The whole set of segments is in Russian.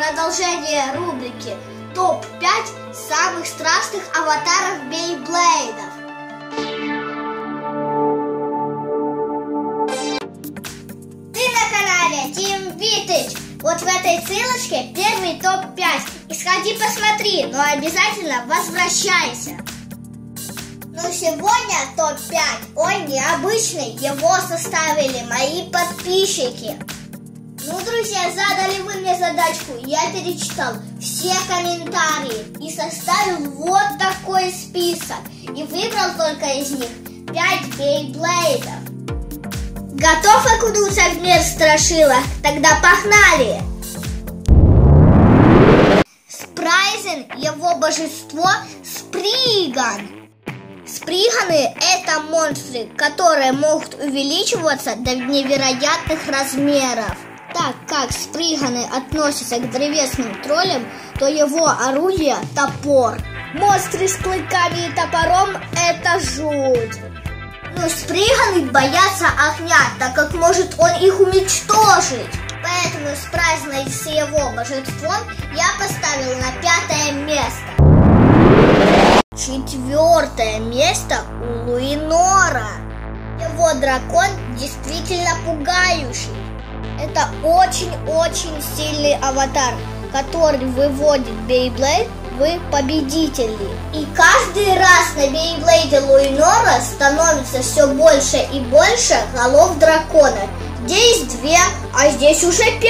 продолжение рубрики ТОП-5 самых страшных аватаров Бейблейдов. Ты на канале Team Vintage. Вот в этой ссылочке первый ТОП-5. И сходи посмотри, но обязательно возвращайся. Ну сегодня ТОП-5, он необычный, его составили мои подписчики. Ну, друзья, задали вы мне задачку, я перечитал все комментарии и составил вот такой список. И выбрал только из них 5 Бейблейдов. Готов окунуться в мир страшилок? Тогда погнали! Спрайзен, его божество Сприган. Сприганы – это монстры, которые могут увеличиваться до невероятных размеров. Так как сприганы относятся к древесным троллям, то его орудие – топор. Монстры с клыками и топором – это жуть. Но сприганы боятся огня, так как может он их уничтожить. Поэтому Спрайзена с его божеством я поставил на 5-е место. 4-е место у Луинора. Его дракон действительно пугающий. Это очень-очень сильный аватар, который выводит Бейблейд в победителей. И каждый раз на Бейблейде Луинора становится все больше и больше голов дракона. Здесь 2, а здесь уже 5.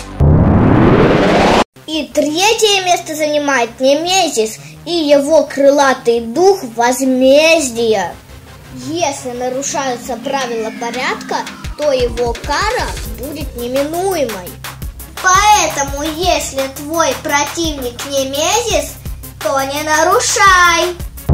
И 3-е место занимает Немезис и его крылатый дух возмездия. Если нарушаются правила порядка, то его кара будет неминуемой. Поэтому, если твой противник Немезис, то не нарушай.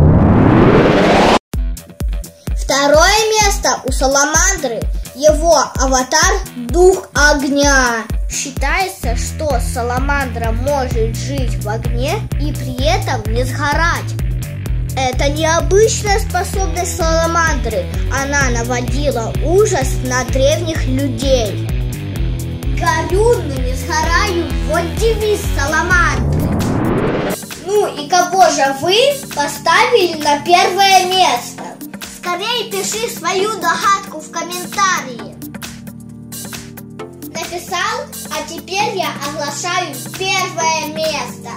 2-е место у Саламандры. Его аватар – дух огня. Считается, что Саламандра может жить в огне и при этом не сгорать. Это необычная способность Саламандры. Она наводила ужас на древних людей. Горю, но не сгораю. Вот девиз Саламандры. Ну и кого же вы поставили на 1-е место? Скорее пиши свою догадку в комментарии. Написал, а теперь я оглашаю 1-е место.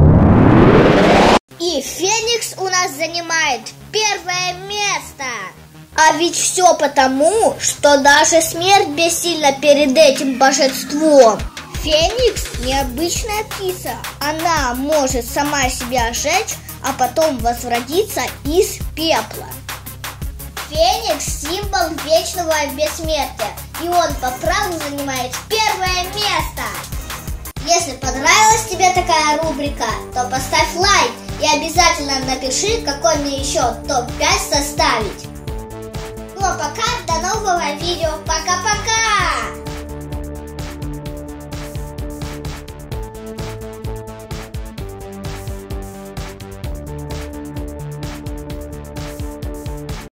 И Феникс у нас занимает 1-е место. А ведь все потому, что даже смерть бессильна перед этим божеством. Феникс – необычная птица. Она может сама себя сжечь, а потом возродиться из пепла. Феникс – символ вечного бессмертия, и он по праву занимает 1-е место. Если понравилась тебе такая рубрика, то поставь лайк и обязательно напиши, какой мне еще ТОП-5 составить. Ну а пока, до нового видео, пока-пока!